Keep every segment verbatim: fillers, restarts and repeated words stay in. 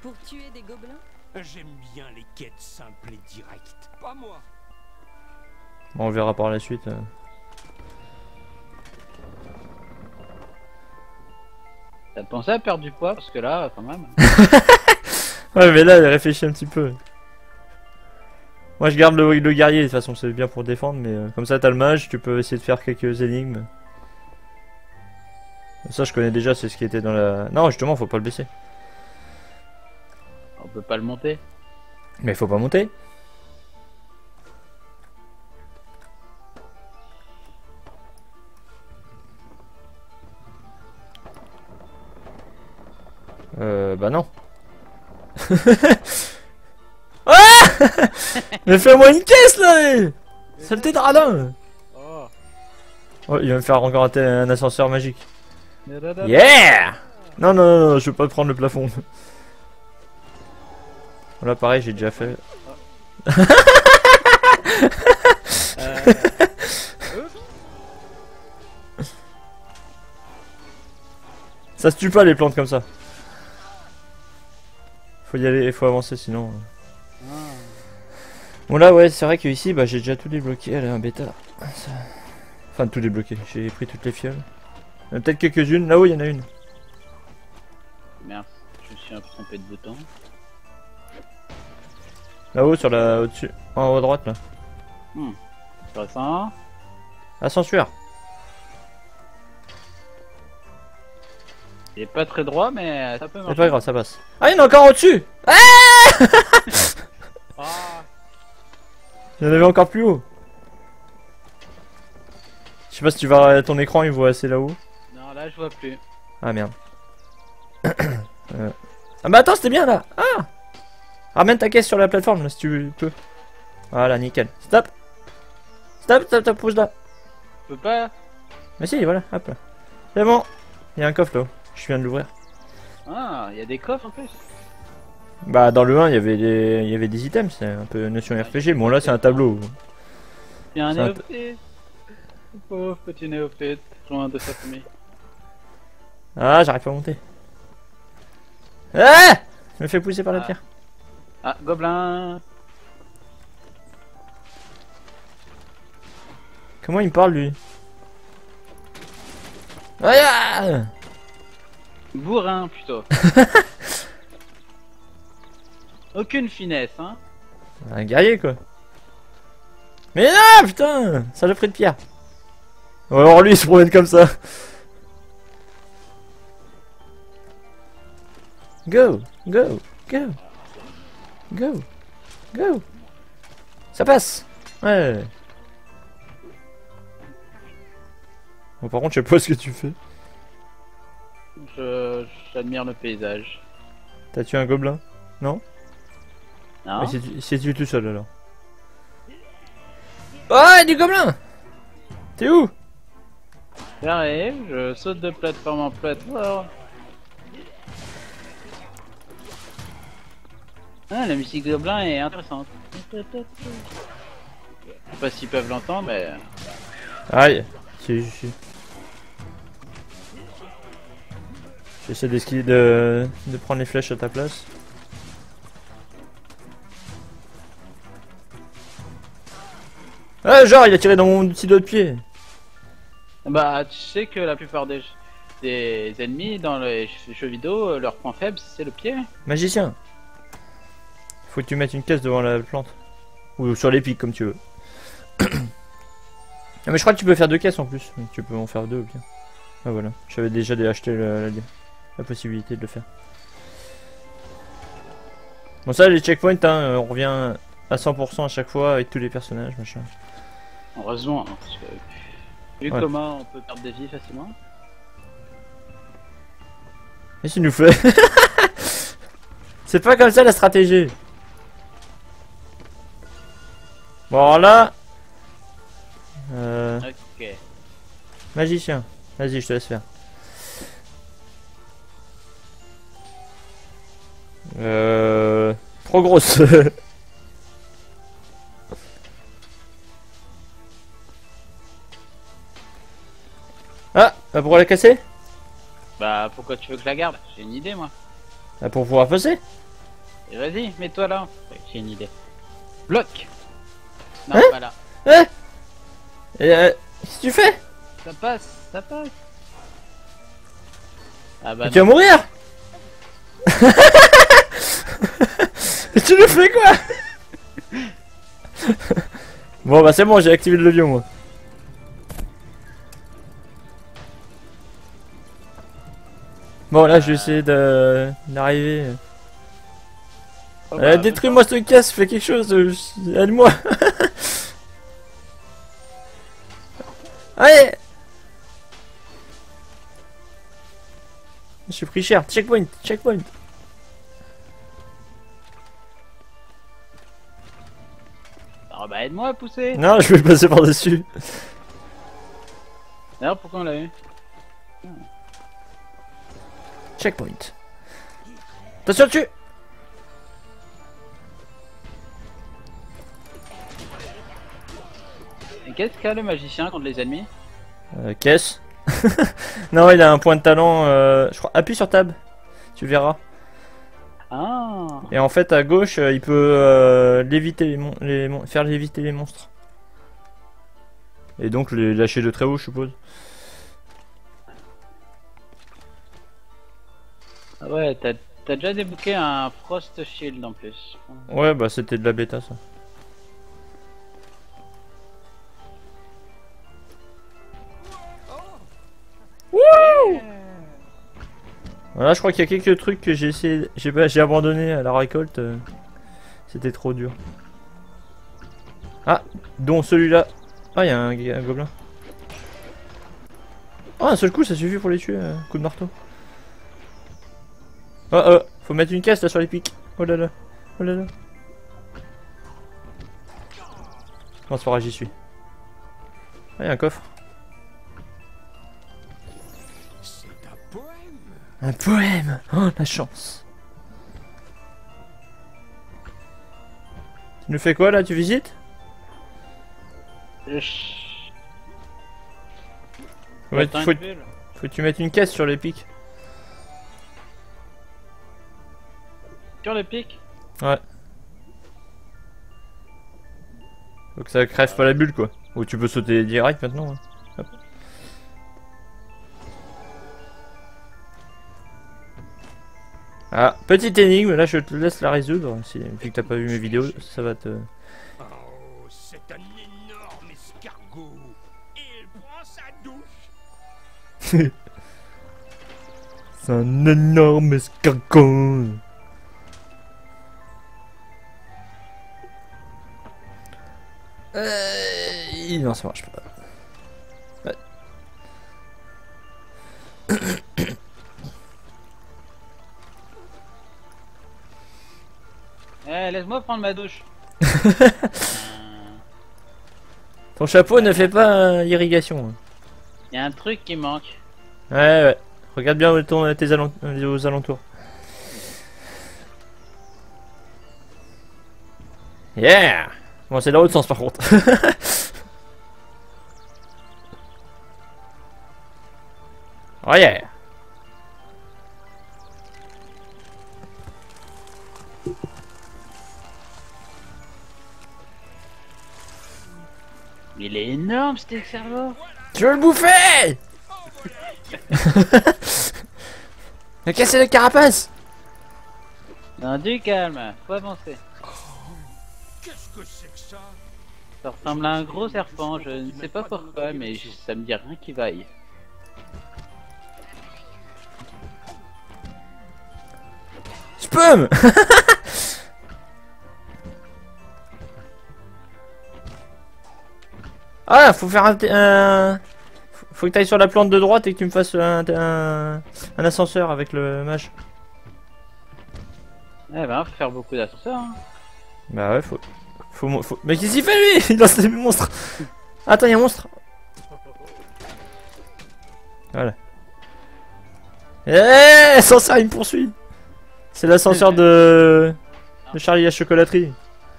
Pour tuer des gobelins? J'aime bien les quêtes simples et directes. Pas moi. Bon, on verra par la suite. euh. T'as pensé à perdre du poids? Parce que là, quand même. Ouais, mais là, réfléchis un petit peu. Moi, je garde le, le guerrier, de toute façon, c'est bien pour défendre, mais euh, comme ça, t'as le mage, tu peux essayer de faire quelques énigmes. Ça, je connais déjà, c'est ce qui était dans la... Non, justement, faut pas le baisser. On peut pas le monter. Mais faut pas monter. Euh, bah non. Ah mais fais-moi une caisse là. Saleté de radin. Oh. Oh, il va me faire encore un, un ascenseur magique. Yeah. Non, non, non, non, je veux pas prendre le plafond. Là, pareil, j'ai déjà fait. Euh... Ça se tue pas les plantes comme ça. Faut y aller, faut avancer sinon. Ah. Bon là ouais c'est vrai que ici bah j'ai déjà tout débloqué, elle est un bêta. Ça... Enfin tout débloqué, j'ai pris toutes les fioles. Il y en a peut-être quelques-unes, là-haut il y en a une. Merde, je me suis un peu trompé de bouton. Là-haut sur la... au-dessus, en haut à droite là. Hmm. Intéressant. Ascenseur. Il est pas très droit mais ça peut marcher. C'est pas grave, ça passe. Ah il y en a encore au-dessus. Ah Ah. il y en avait encore plus haut. Je sais pas si tu vas... ton écran il voit assez là-haut. Non là je vois plus. Ah merde. euh... Ah bah attends c'était bien là. Ah ramène ta caisse sur la plateforme là si tu peux. Voilà nickel. Stop. Stop stop stop pousse là. Je peux pas. Mais si voilà hop là. C'est bon. Il y a un coffre là-haut. Je viens de l'ouvrir. Ah il y a des coffres en plus. Bah dans le un il y avait des, il y avait des items, c'est un peu notion R P G. Bon là c'est un tableau. Il y a un C'est un néophyte. Pauvre petit néophyte, loin de sa famille. Ah j'arrive pas à monter. Ah je me fais pousser par la Ah. pierre. Ah, gobelin. Comment il me parle lui? Ah Bourrin plutôt. Aucune finesse, hein. un guerrier quoi. Mais non putain saloperie de pierre. Ou alors lui il se promène comme ça. Go, go, go, go, go. Ça passe. Ouais. Bon par contre je sais pas ce que tu fais. Je j'admire le paysage. T'as tué un gobelin? Non? Non. Mais c'est tu c'est tu tout seul alors. Oh du gobelin! T'es où? J'arrive, je saute de plateforme en plateforme. Ah, la musique gobelin est intéressante. Je sais pas s'ils peuvent l'entendre, mais... Aïe! Si, si, si. J'essaie d'esquiver de... de prendre les flèches à ta place. Ah genre il a tiré dans mon petit doigt de pied. Bah, tu sais que la plupart des, des ennemis dans les jeux vidéo, leur point faible, c'est le pied. Magicien! Faut que tu mettes une caisse devant la plante. Ou sur les pics comme tu veux. Ah mais je crois que tu peux faire deux caisses en plus. Tu peux en faire deux ou bien. Ah voilà. J'avais déjà acheté la, la, la possibilité de le faire. Bon ça les checkpoints hein, on revient à cent pour cent à chaque fois avec tous les personnages machin. Heureusement, hein, parce que vu Ouais. comment on peut perdre des vies facilement. Qu'est-ce qu'il nous fait? C'est pas comme ça la stratégie. Bon alors là. Euh, Ok. magicien. Vas-y je te laisse faire. Euh... Trop grosse. Ah, bah pour la casser? Bah, pourquoi tu veux que je la garde? J'ai une idée, moi. Bah pour pouvoir passer. Et vas-y, mets-toi là. Ouais, j'ai une idée. Bloc. Non, Hein? pas là. Eh Et euh, qu'est-ce que tu fais? Ça passe, ça passe. Ah bah Mais tu vas non. mourir. Mais tu le fais quoi? Bon bah c'est bon, j'ai activé le levier moi. Bon là je vais essayer de d'arriver. Oh, Euh, bah, détruis-moi ce casse, fais quelque chose, euh, je- aide-moi. Allez. Je suis pris cher, checkpoint, checkpoint. Ah bah aide-moi à pousser. Non, je vais passer par dessus. D'ailleurs pourquoi on l'a eu? Checkpoint. Attention dessus. Et qu'est-ce qu'a le magicien contre les ennemis? Euh, caisse. Non, il a un point de talent. Euh, je crois. Appuie sur tab. Tu verras. Ah. Et en fait, à gauche, euh, il peut euh, léviter les, mon les mon faire léviter les monstres. Et donc les lâcher de très haut, je suppose. Ah ouais, t'as t'as déjà débloqué un Frost Shield en plus. Ouais, bah c'était de la bêta ça. Wouh! Voilà, je crois qu'il y a quelques trucs que j'ai essayé, j'ai pas, j'ai abandonné à la récolte. euh, C'était trop dur. Ah, dont celui-là. Ah, il y a un, un gobelin. Oh, un seul coup, ça suffit pour les tuer, un coup de marteau. Oh, oh, faut mettre une caisse là sur les pics. Oh là là, oh là là. Comment ça va, j'y suis. Ah, il y a un coffre. C'est un poème. Un poème. Oh, la chance. Tu nous fais quoi là, tu visites? Chut. Ouais, Attends faut, une bulle. faut que tu mettes une caisse sur les pics. Sur le pic. Ouais. Faut que ça crève pas la bulle quoi. Ou tu peux sauter direct maintenant. hein. Hop. Ah, petite énigme, là je te laisse la résoudre. Si, vu que t'as pas vu mes vidéos, ça va te... Oh, c'est un énorme escargot. Et il prend sa douche. C'est un énorme escargot. Euh... Non, ça marche pas. Ouais. Eh, laisse-moi prendre ma douche. Ton chapeau ne fait pas euh, irrigation. Il y a un truc qui manque. Ouais, ouais. Regarde bien où ton, tes alent aux alentours. Yeah! Bon, c'est dans l'autre sens par contre. Oh yeah! Il est énorme cet cerveau. Tu veux le bouffer? Il a cassé la carapace! Non, du calme, faut avancer. Qu'est-ce que c'est que ça? Ça ressemble à un gros serpent, je ne sais pas pourquoi, mais je- ça me dit rien qui vaille. Spum! Ah, faut faire un, un- faut que tu ailles sur la plante de droite et que tu me fasses un, un, un ascenseur avec le mage. Eh ben, faut faire beaucoup d'ascenseurs. Hein. Bah ouais, faut, faut, faut... Mais qu'est-ce qu'il fait lui? Il lance des monstres. Attends, il y a un monstre. Voilà. Eh, ascenseur, il me poursuit. C'est l'ascenseur de... de Charlie la chocolaterie.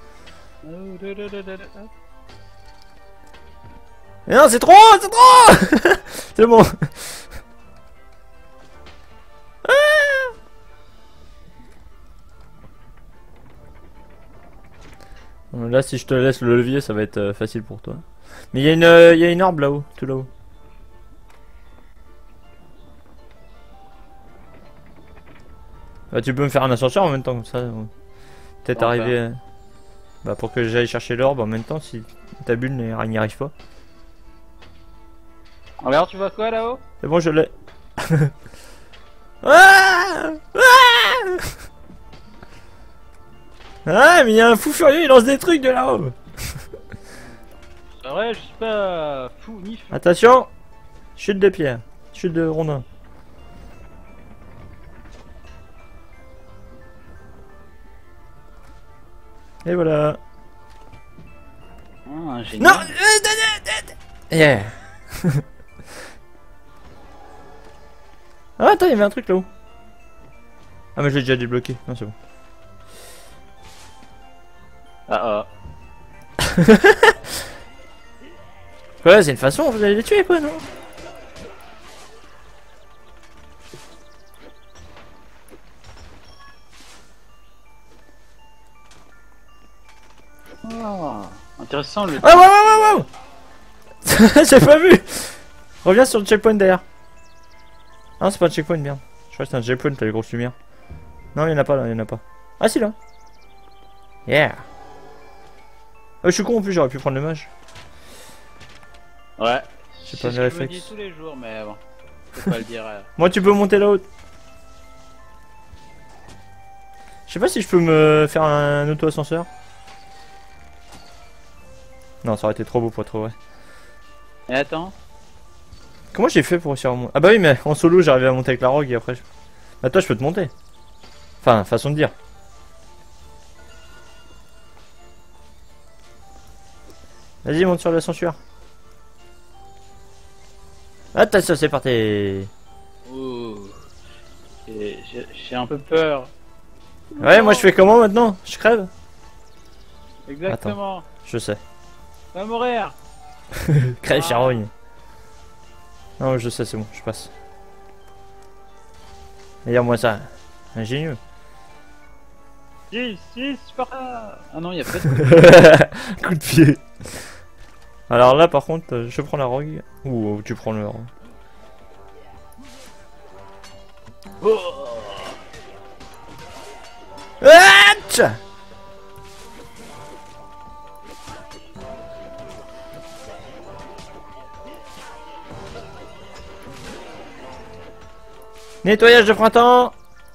Mais non, c'est trop, c'est trop. C'est bon. Ah Là, si je te laisse le levier, ça va être euh, facile pour toi. Mais il y a une, euh, il y a une orbe là-haut, tout là-haut. Bah, tu peux me faire un ascenseur en même temps, comme ça. euh, Peut-être Enfin. arriver. euh, Bah, pour que j'aille chercher l'orbe en même temps, si ta bulle n'y n'y arrive pas. Alors, tu vois quoi là-haut? C'est bon, je l'ai. Ah ah Ah, mais il y a un fou furieux, il lance des trucs de là-haut. C'est vrai, je suis pas fou ni fou. Attention, chute de pierre, chute de rondin. Et voilà. Ah, un génie. Non. Yeah. Ah, attends, il y avait un truc là-haut. Ah, mais je l'ai déjà débloqué. Non, c'est bon. Ah ah. Ouais, c'est une façon, vous allez les tuer quoi, non? Oh, intéressant le. Ah, ouais, ouais, ouais, ouais. J'ai pas vu. Reviens sur le checkpoint derrière. Non, c'est pas un checkpoint, merde. Je crois que c'est un checkpoint, t'as les grosses lumières. Non, y'en a pas là, y'en a pas. Ah, si là. Yeah. Ah, je suis con en plus, j'aurais pu prendre le mage. Ouais. J'ai C'est pas ce le que je me réflexe. dis tous les jours, mais bon. Faut pas le dire. euh. Moi, tu peux monter là-haut. Je sais pas si je peux me faire un auto-ascenseur. Non, ça aurait été trop beau pour être vrai. Et attends. Comment j'ai fait pour réussir à monter? Ah bah oui, mais en solo, j'arrivais à monter avec la rogue et après... Je... Bah toi, je peux te monter. Enfin, façon de dire. Vas-y, monte sur l'ascenseur. Attention, c'est parti. Ouh. J'ai j'ai- j'ai un peu peur. Ouais, moi je fais comment maintenant? Je crève? Exactement. Je sais. Va mourir. Crève, Ah. charogne. Non, je sais, c'est bon, je passe. Regarde-moi ça. Ingénieux. six, six, par là. Ah non, il y a pas de. Coup de pied. Alors là, par contre, euh, je prends la rogue. Ou ou tu prends le. Oh. Atch. Nettoyage de printemps.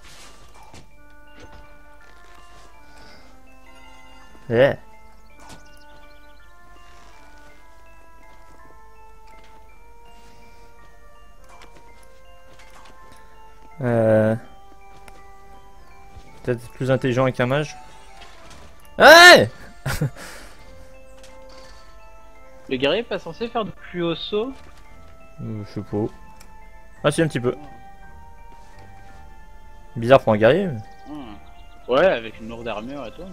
Yeah. Euh... Peut-être plus intelligent avec un mage. Ouais. Le guerrier est pas censé faire de plus haut saut? Euh, Je sais pas. Ah si, un petit peu. Bizarre pour un guerrier. mais- Hmm. Ouais, avec une lourde armure et tout.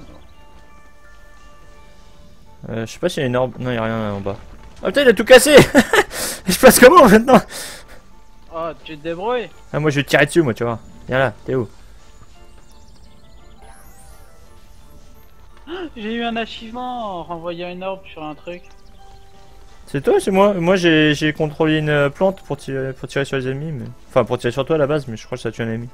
Euh, je sais pas s'il y a une orbe. Non, il y a rien en bas. Ah putain, il a tout cassé. Je passe comment maintenant? Oh, tu te débrouilles. Ah, moi je vais te tirer dessus, moi, tu vois. Viens là, t'es où? J'ai eu un achievement en renvoyant une orbe sur un truc. C'est toi, c'est moi. Moi j'ai j'ai contrôlé une euh, plante pour tirer, pour tirer sur les ennemis. Mais... Enfin, pour tirer sur toi à la base, mais je crois que ça tue un ennemi.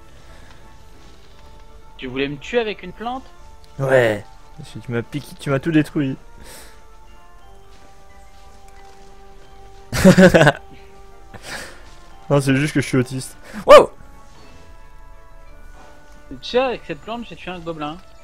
Tu voulais me tuer avec une plante? Ouais. Parce que tu m'as piqué, tu m'as tout détruit. Non, c'est juste que je suis autiste. Wow. Tu sais, avec cette plante, j'ai tué un gobelin.